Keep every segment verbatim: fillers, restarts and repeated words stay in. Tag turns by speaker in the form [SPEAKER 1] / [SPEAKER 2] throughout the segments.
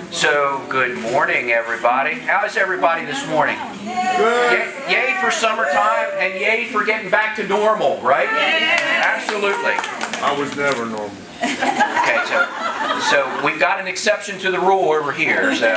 [SPEAKER 1] So, good morning, everybody. How is everybody this morning? Good. Yay, yay for summertime and yay for getting back to normal, right? Absolutely.
[SPEAKER 2] I was never normal.
[SPEAKER 1] Okay, so so we've got an exception to the rule over here. So,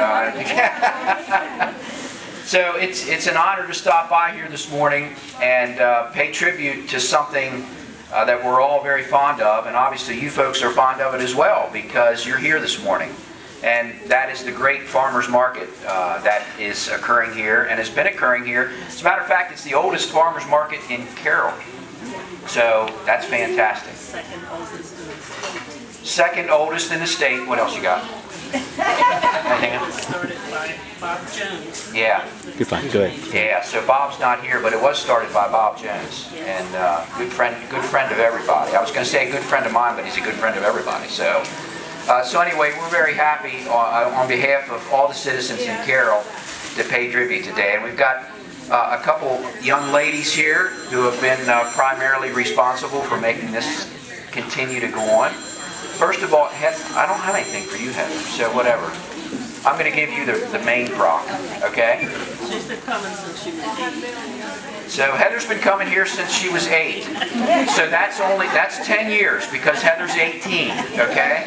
[SPEAKER 1] so it's it's an honor to stop by here this morning and uh, pay tribute to something uh, that we're all very fond of, and obviously you folks are fond of it as well because you're here this morning. And that is the great farmers market uh, that is occurring here and has been occurring here. As a matter of fact, it's the oldest farmers market in Carroll. So that's fantastic.
[SPEAKER 3] Second oldest in the state.
[SPEAKER 1] Second oldest in the state. What else you got? Anything else?
[SPEAKER 3] Started by Bob Jones.
[SPEAKER 1] Yeah.
[SPEAKER 4] You're fine. Go ahead.
[SPEAKER 1] Yeah. So Bob's not here, but it was started by Bob Jones, and uh, good friend, good friend of everybody. I was going to say a good friend of mine, but he's a good friend of everybody. So. Uh, so anyway, we're very happy on, on behalf of all the citizens in Carroll to pay tribute today. And we've got uh, a couple young ladies here who have been uh, primarily responsible for making this continue to go on. First of all, Heather, I don't have anything for you, Heather, so whatever. I'm going to give you the, the main rock, okay?
[SPEAKER 3] She's been coming since she was eight.
[SPEAKER 1] So Heather's been coming here since she was eight. So that's only, that's ten years because Heather's eighteen, okay?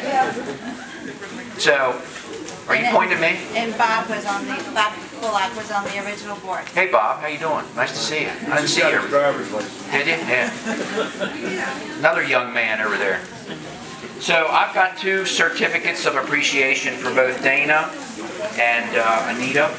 [SPEAKER 1] So, are you pointing at me?
[SPEAKER 5] And Bob was on the, Bob Bullock was on the original board.
[SPEAKER 1] Hey Bob, how you doing? Nice to see you. I didn't see you.
[SPEAKER 2] Driver's license.
[SPEAKER 1] Did you? Yeah. Another young man over there. So I've got two certificates of appreciation for both Dana and uh, Anita.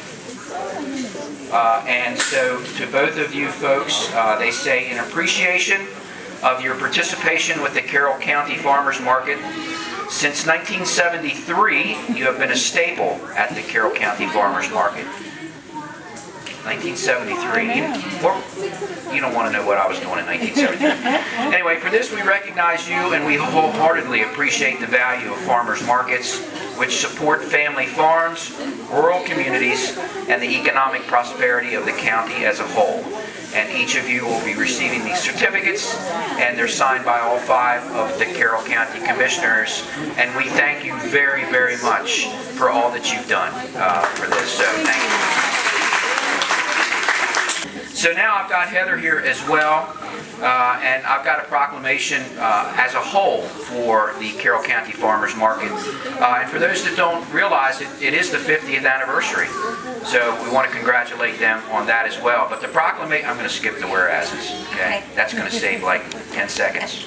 [SPEAKER 1] Uh, and so to both of you folks, uh, they say in appreciation of your participation with the Carroll County Farmers Market. Since nineteen seventy-three, you have been a staple at the Carroll County Farmers Market. nineteen seventy-three. You, well, you don't want to know what I was doing in nineteen seventy-three. Anyway, for this we recognize you and we wholeheartedly appreciate the value of farmers markets, which support family farms, rural communities, and the economic prosperity of the county as a whole. And each of you will be receiving these certificates, and they're signed by all five of the Carroll County Commissioners. And we thank you very, very much for all that you've done uh, for this. So thank you. So now I've got Heather here as well, uh, and I've got a proclamation uh, as a whole for the Carroll County Farmers Market. Uh, and for those that don't realize it, it is the fiftieth anniversary. So we want to congratulate them on that as well. But the proclamation, I'm going to skip the whereases, okay? That's going to save like ten seconds.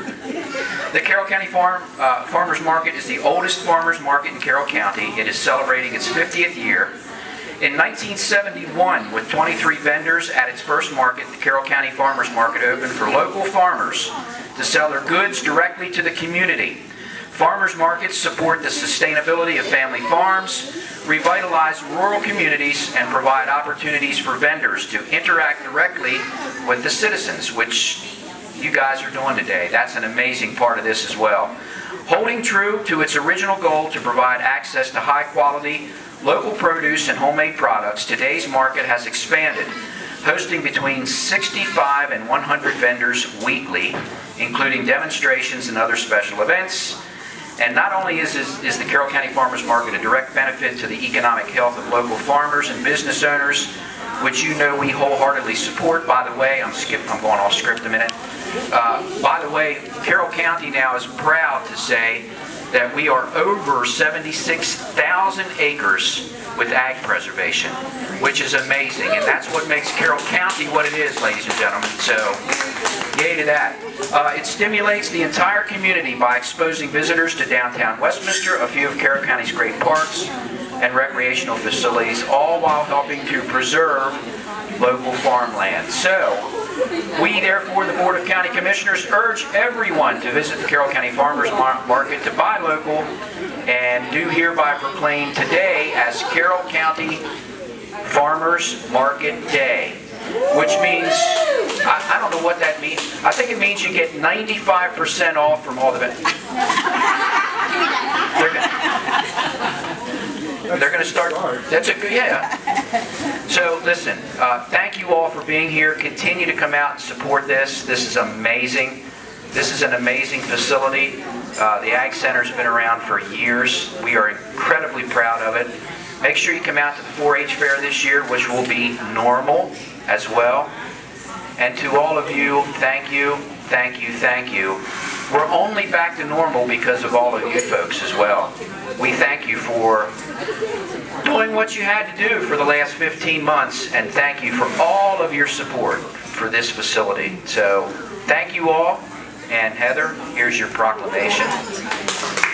[SPEAKER 1] The Carroll County Farm uh, Farmers Market is the oldest farmers market in Carroll County. It is celebrating its fiftieth year. In nineteen seventy-one, with twenty-three vendors at its first market, the Carroll County Farmers Market opened for local farmers to sell their goods directly to the community. Farmers markets support the sustainability of family farms, revitalize rural communities, and provide opportunities for vendors to interact directly with the citizens, which you guys are doing today. That's an amazing part of this as well. Holding true to its original goal to provide access to high-quality, local produce and homemade products, today's market has expanded, hosting between sixty-five and one hundred vendors weekly, including demonstrations and other special events. And not only is, is, is the Carroll County Farmers Market a direct benefit to the economic health of local farmers and business owners, which you know we wholeheartedly support. By the way, I'm skipping, I'm going off script a minute. Uh, by the way, Carroll County now is proud to say that we are over seventy-six thousand acres with ag preservation, which is amazing. And that's what makes Carroll County what it is, ladies and gentlemen. So, yay to that. Uh, it stimulates the entire community by exposing visitors to downtown Westminster, a few of Carroll County's great parks and recreational facilities, all while helping to preserve local farmland. So, we therefore, the Board of County Commissioners, urge everyone to visit the Carroll County Farmers Market to buy local, and do hereby proclaim today as Carroll County Farmers Market Day. Which means, I, I don't know what that means. I think it means you get ninety-five percent off from all the vendors. They're, they're going to start, that's a good, yeah. So listen, uh, thank you all for being here. Continue to come out and support this. This is amazing. This is an amazing facility. Uh, the Ag Center's been around for years. We are incredibly proud of it. Make sure you come out to the four H fair this year, which will be normal as well. And to all of you, thank you, thank you, thank you. We're only back to normal because of all of you folks as well. We thank you for doing what you had to do for the last fifteen months, and thank you for all of your support for this facility. So thank you all, and Heather, here's your proclamation.